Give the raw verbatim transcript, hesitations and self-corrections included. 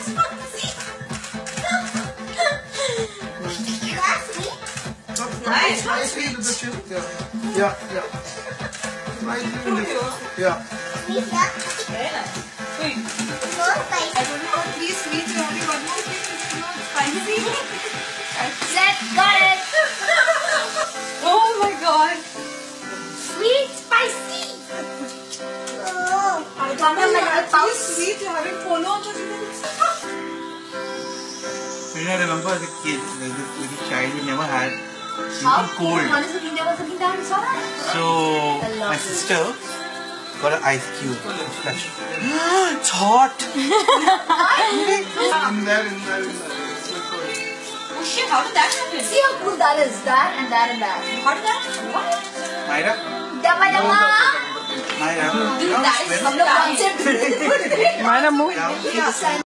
Nice. Slightly to the chin. Yeah. Yeah. Yeah. Slightly to the yeah. Sweet, yeah. Very nice. Sweet. More spicy. I don't know. Please sweet. You only one more thing. It's not spicy. Let's got it. Oh my god. Sweet, spicy. Oh. I don't know. Like please sweet. You're having polo. You know, I remember as a kid, like this little child who never had How? something cold. One is looking, there was looking down, you saw that? So my sister got an ice cube. It's hot. In there, in there, in there. Oh shit, how did that happen? See how cool that is, that and that and that. How did that happen? What? Myra? Dabba dabba! Myra? Dude, that is some concept. Myra, move.